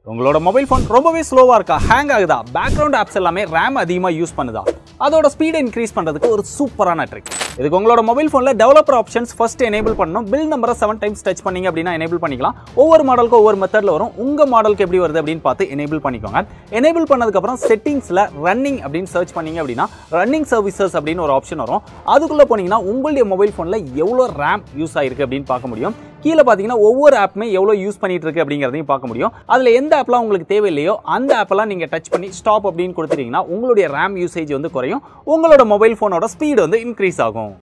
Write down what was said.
உங்களோட mobile phone ரொம்பவே ஸ்லோவா இருக்கா, ஹேங் ஆகுதா, பேக்ரவுண்ட் ஆப்ஸ் எல்லாமே ரேம் அதிகமா யூஸ் பண்ணுதா, அதோட ஸ்பீடை இன்க்ரீஸ் பண்றதுக்கு ஒரு சூப்பரான ட்ரிக். இதுக்கு உங்களோட மொபைல் ஃபோன்ல டெவலப்பர் ஆப்ஷன்ஸ் ஃபர்ஸ்ட் எனேபிள் பண்ணணும். பில் நம்பரை 7 டைம்ஸ் டச் பண்ணீங்க அப்படின்னா எனேபிள் பண்ணிக்கலாம். ஒவ்வொரு மாடலுக்கு ஒவ்வொரு மெத்தட்ல வரும். உங்க மாடலுக்கு எப்படி வருது அப்படின்னு பார்த்து எனேபிள் பண்ணிக்கோங்க. எனேபிள் பண்ணதுக்கு அப்புறம் செட்டிங்ஸ்ல ரன்னிங் அப்படின்னு சர்ச் பண்ணீங்க அப்படின்னா ரன்னிங் சர்வீசஸ் அப்படின்னு ஒரு ஆப்ஷன் வரும். அதுக்குள்ள போனீங்கன்னா உங்களுடைய மொபைல் ஃபோன்ல எவ்வளவு ரேம் யூஸ் ஆயிருக்கு அப்படின்னு பார்க்க முடியும். கீழே பார்த்தீங்கன்னா ஒவ்வொரு ஆப்புமே எவ்வளோ யூஸ் பண்ணிட்டு இருக்கு அப்படிங்கிறதையும் பார்க்க முடியும். அதில் எந்த ஆப்லாம் உங்களுக்கு தேவையில்லையோ அந்த ஆப்பெல்லாம் நீங்கள் டச் பண்ணி ஸ்டாப் அப்படின்னு கொடுத்துட்டீங்கன்னா உங்களுடைய ரேம் யூசேஜ் வந்து குறையும். உங்களோட மொபைல் ஃபோனோட ஸ்பீடு வந்து இன்க்ரீஸ் ஆகும்.